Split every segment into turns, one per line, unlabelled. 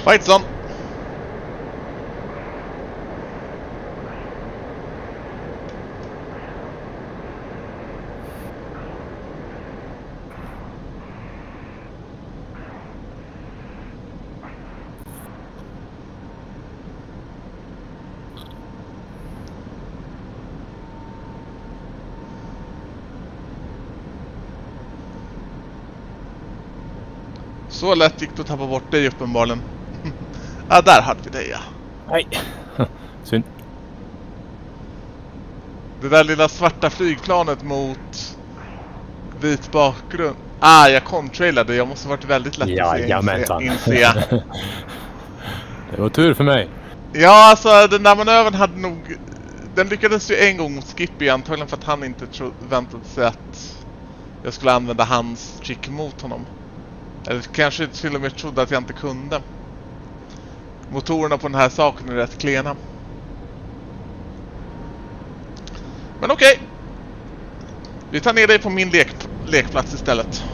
Fightson! Så lätt gick det att tappa bort dig uppenbarligen. Ja, där hade vi dig, ja.
Nej. Synd.
Det där lilla svarta flygplanet mot vit bakgrund. Ah, jag contrailade. Jag måste ha varit väldigt lätt att inse.
Det var tur för mig.
Ja, alltså den där manövern hade nog... Den lyckades ju en gång mot Skippy, antagligen för att han inte väntade sig att jag skulle använda hans trick mot honom. Eller kanske till och med trodde att jag inte kunde. Motorerna på den här saken är rätt klena. Men okej. Vi tar ner dig på min lekplats istället.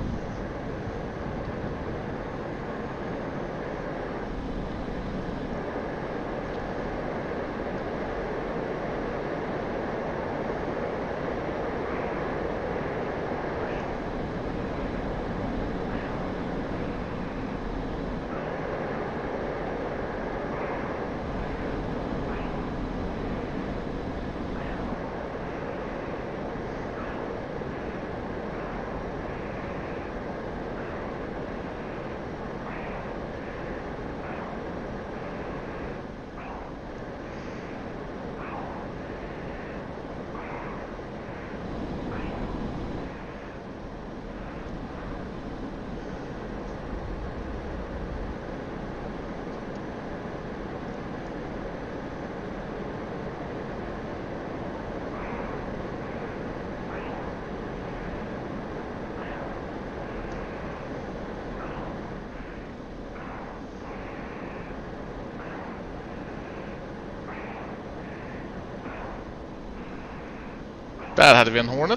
Där hade vi en Hornet.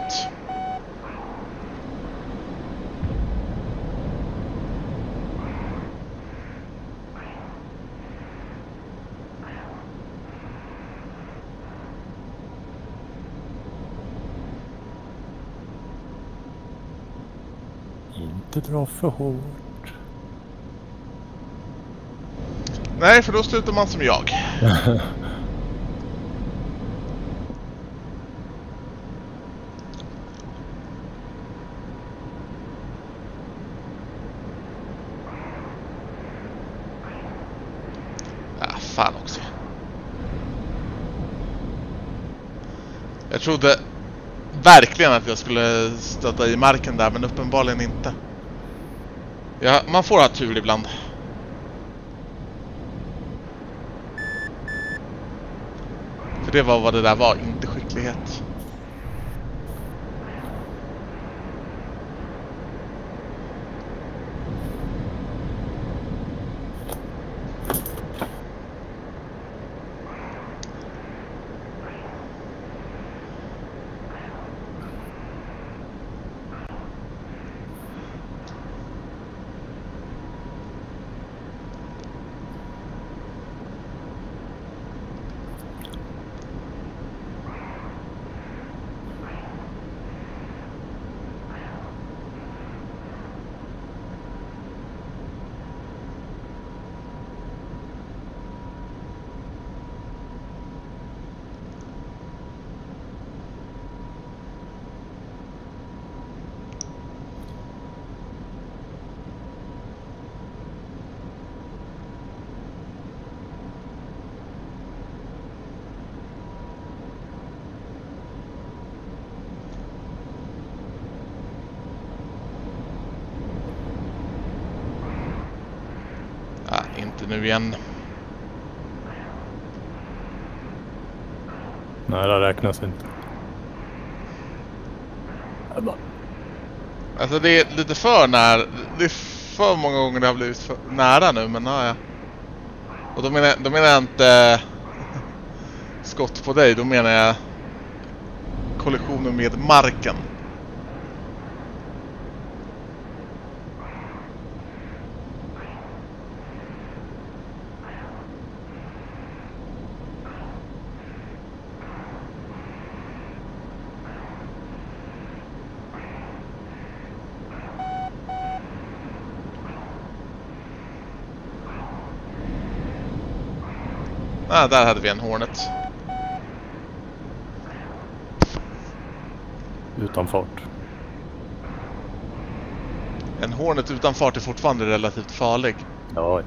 Inte dra för hårt.
Nej, för då slutar man som jag. Fan också. Jag trodde verkligen att jag skulle stöta i marken där, men uppenbarligen inte. Ja, man får ha tur ibland. För det var vad det där var, inte skicklighet. Inte nu igen.
Nej, det räknas inte.
Alltså det är lite för nära. Det är för många gånger det har blivit för nära nu, men ja. Och då menar jag inte skott på dig, då menar jag kollisionen med marken. Där hade vi en Hornet.
Utan fart.
En Hornet utan fart är fortfarande relativt farlig.
Ja.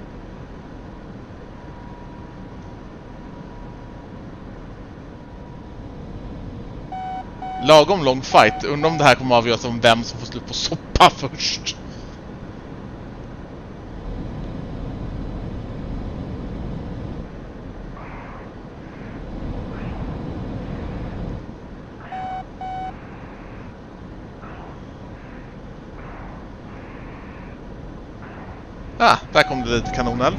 Lagom lång fight. Undrar om det här kommer avgöras om vem som får slut på soppa först. Där kom det lite kanoneld.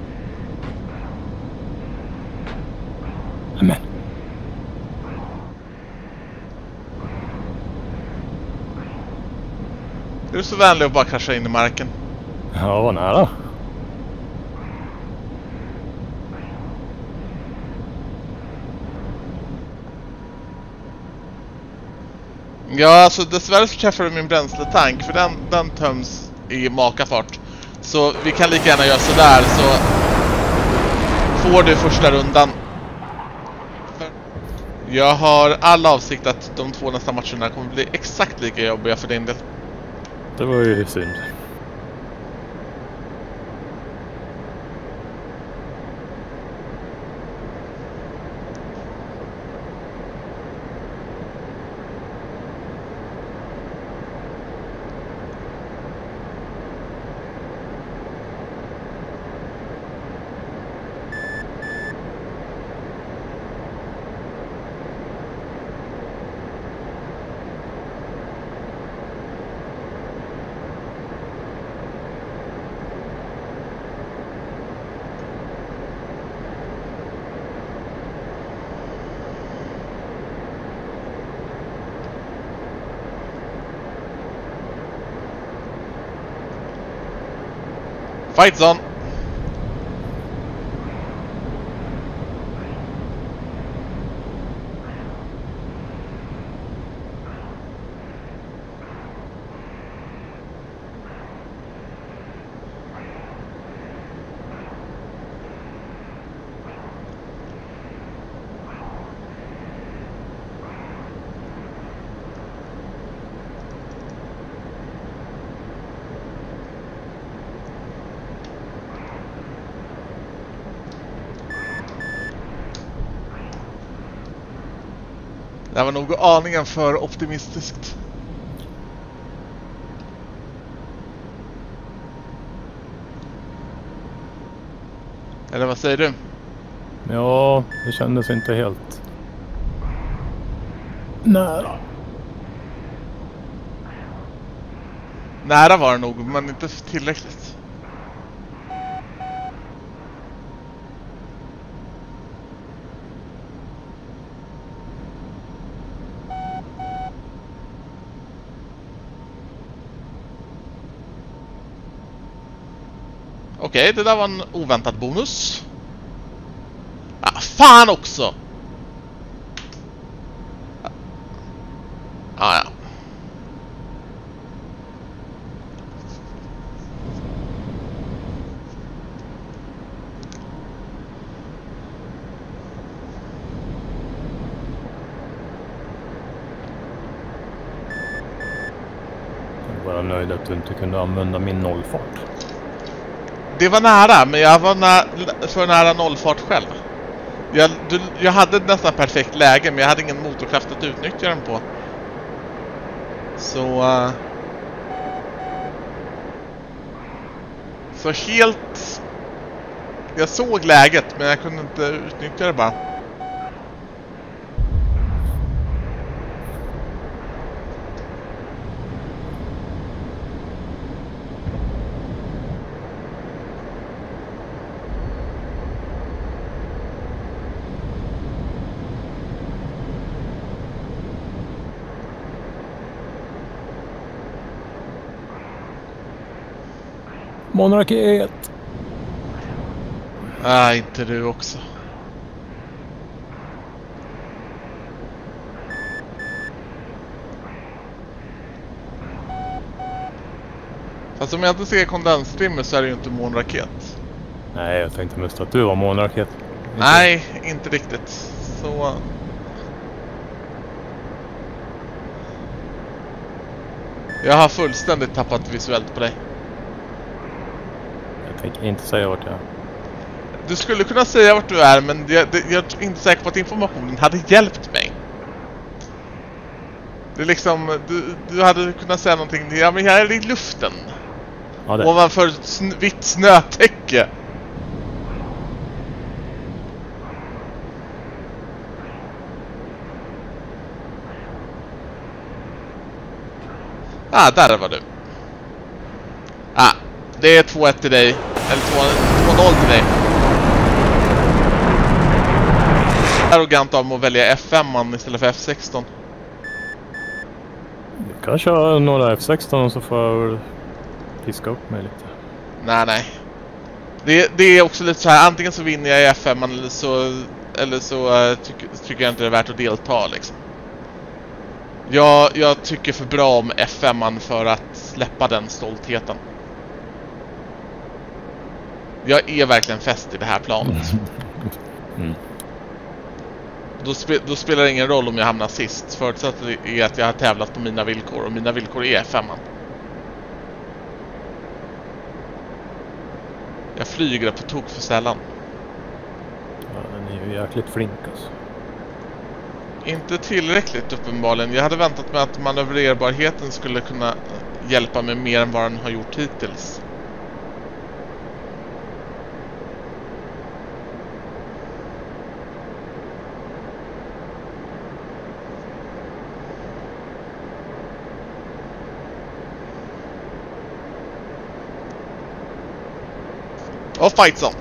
Amen.
Du är så vänlig att bara krascha in i marken.
Ja, vad nära.
Ja, alltså dessvärre så träffar du min bränsletank. För den töms i makafart. Så vi kan lika gärna göra sådär, så får du första rundan. Jag har all avsikt att de 2 nästa matcherna kommer bli exakt lika jobbiga för din del.
Det var ju synd.
Fight zone. Det var nog aningen för optimistiskt. Eller vad säger du?
Ja, det kändes inte helt nära.
Nära var det nog, men inte tillräckligt. Okej, det där var en oväntad bonus. Fan också! Ja.
Jag är bara nöjd att du inte kunde använda min nollfart.
Det var nära, men jag var för nära nollfart själv. Jag hade nästan perfekt läge, men jag hade ingen motorkraft att utnyttja den på. Så helt... Jag såg läget, men jag kunde inte utnyttja det bara.
Monarket!
Inte du också. Fast om jag inte ser kondensstrimmer så är det ju inte månraket.
Nej, jag tänkte mest att du var månraket.
Nej, inte riktigt. Så... Jag har fullständigt tappat visuellt på dig.
Jag tänker inte säga vart jag är.
Du skulle kunna säga vart du är, men jag är inte säker på att informationen hade hjälpt mig. Det är liksom, du hade kunnat säga någonting. Ja, men jag är i luften.
Ja, det.
Ovanför ett vitt snötäcke. Där var du. Det är 2-1 till dig. Eller 2-0 till dig. Arrogant av att välja F5 istället för F16.
Jag kan köra några F16 så får jag väl piska upp mig lite.
Nej. Det är också lite så här, antingen så vinner jag i F5 eller så tycker jag inte det är värt att delta liksom. Jag tycker för bra om F5 för att släppa den stoltheten. Jag är verkligen fäst i det här planet. Då spelar det ingen roll om jag hamnar sist, förutsatt är att jag har tävlat på mina villkor, och mina villkor är F5. Jag flyger på tok för sällan.
Ja, den är ju jäkligt flink alltså.
Inte tillräckligt uppenbarligen. Jag hade väntat mig att manövrerbarheten skulle kunna hjälpa mig mer än vad den har gjort hittills. Och fight zone.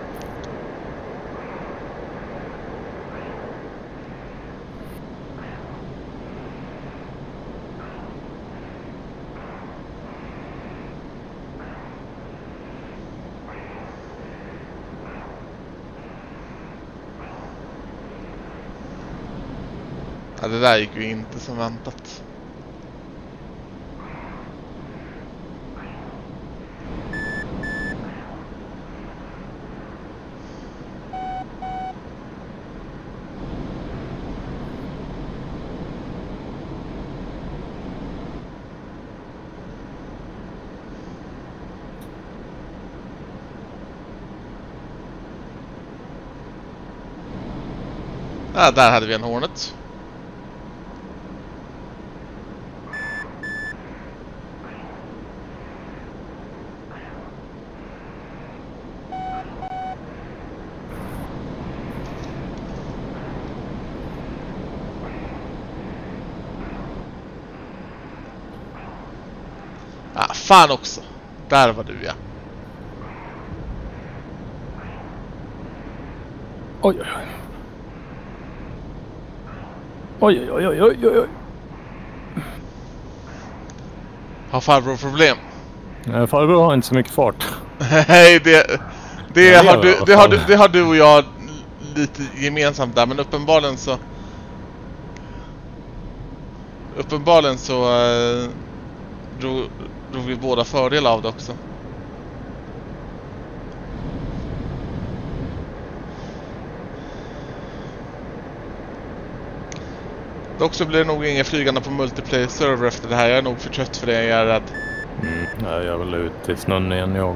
Ja, det där gick ju inte som väntat. Ja, där hade vi en Hornet. Fan också. Där var du, ja.
Oj. Oj.
Har farbror problem?
Nej, farbror har inte så mycket fart.
Nej, det har du och jag lite gemensamt där, men uppenbarligen så drog vi båda fördel av det också. Dock så blir det nog ingen flygande på multiplayer server efter det här. Jag är nog för trött för det, jag är rädd.
Jag vill ut till snön igen, jag.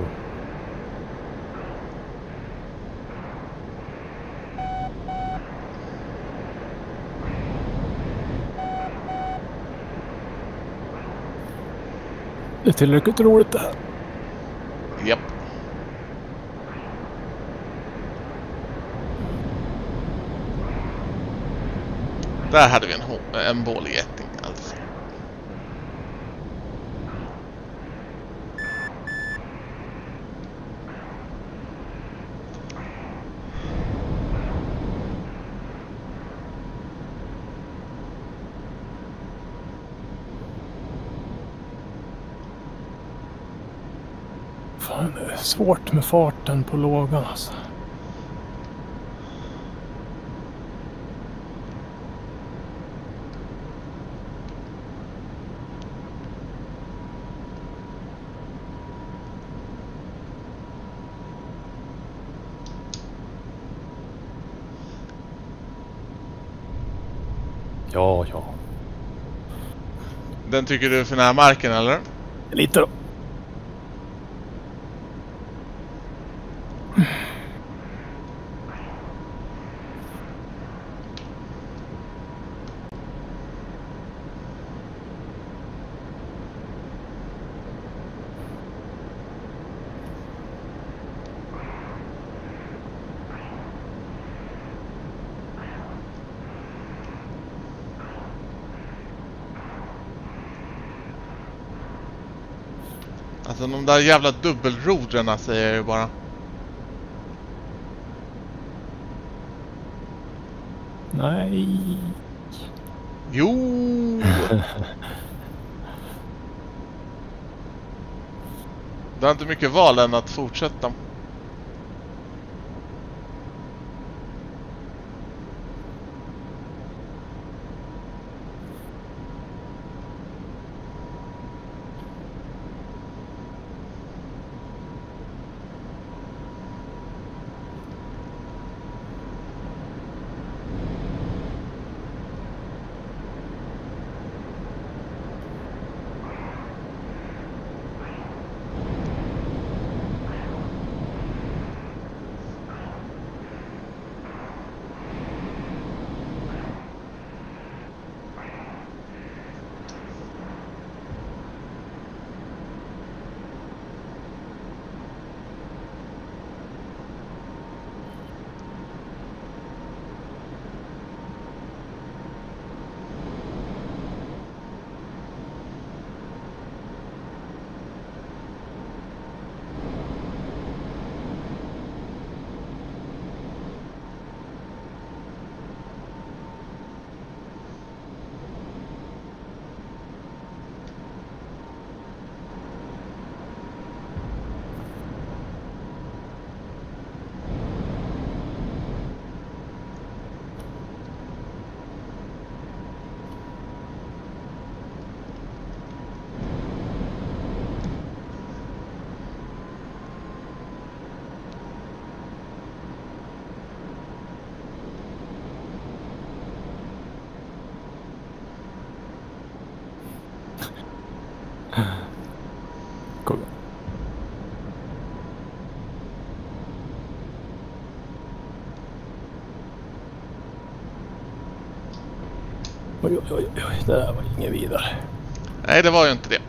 Det är tillräckligt roligt det här.
Japp. Där hade vi en bålgeting alltså.
Fan, det är svårt med farten på lågan alltså. Ja, ja.
Den tycker du är för nära marken, eller?
Lite då.
Alltså de där jävla dubbelrodrena säger jag ju bara.
Nej.
Jo! Det är inte mycket val än att fortsätta.
Cool. Oj, oj, oj, oj, det där var inget vidare.
Nej, det var ju inte det.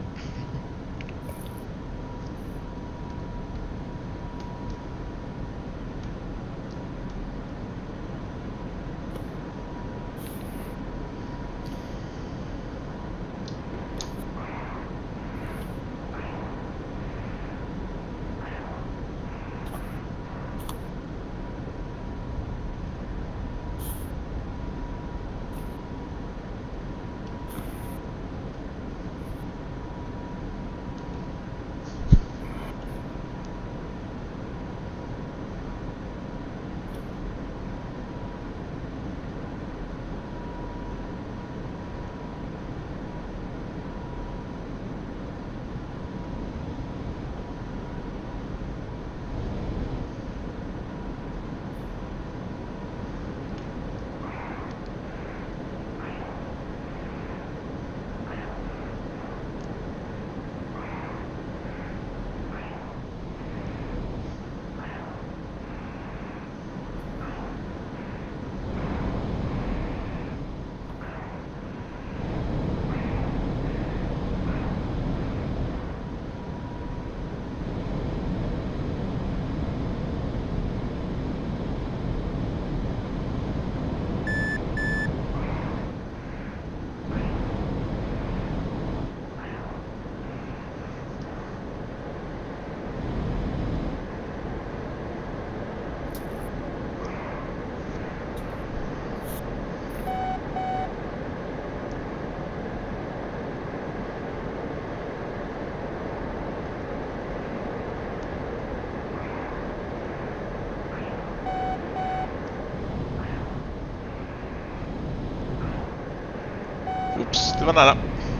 Oops, det var nära.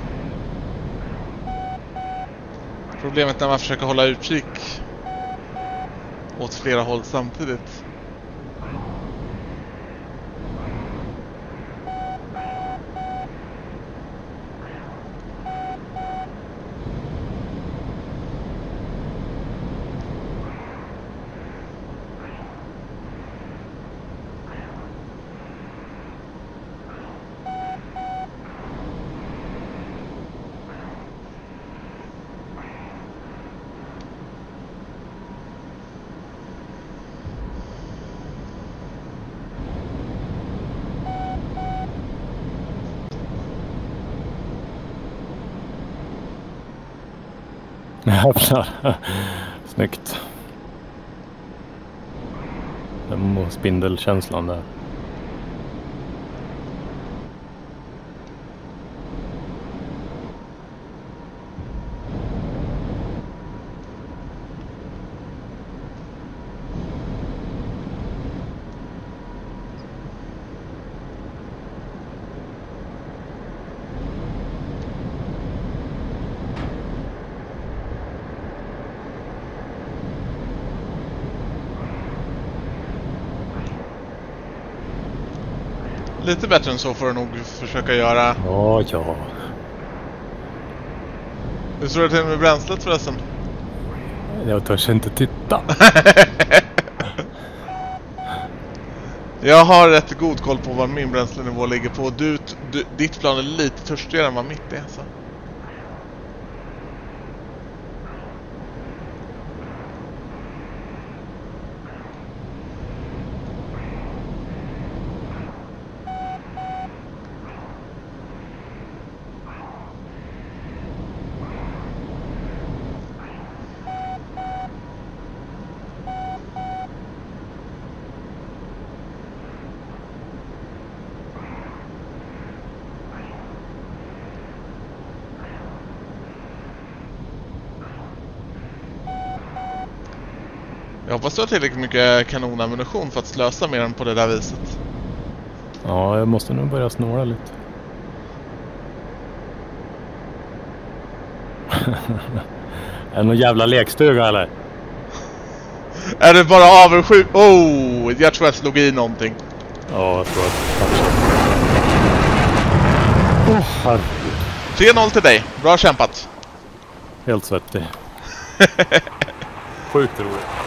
Problemet när man försöker hålla utkik åt flera håll samtidigt.
Jävlar. Snyggt. Den spindelkänslan där.
Lite bättre än så får du nog försöka göra.
Ja.
Hur står det till med bränslet förresten?
Jag törs inte titta.
Jag har rätt god koll på vad min bränslenivå ligger på. Ditt plan är lite törstigare än vad mitt är. Så. Jag hoppas du har tillräckligt mycket kanonammunition för att slösa mer än på det där viset.
Ja, jag måste nog börja snåra lite. Är det någon jävla lekstuga eller?
Är det bara avundsjuk? Oh, jag tror jag slog i någonting.
Ja, jag tror att...
3-0 till dig. Bra kämpat.
Helt svettig. Sjukt roligt.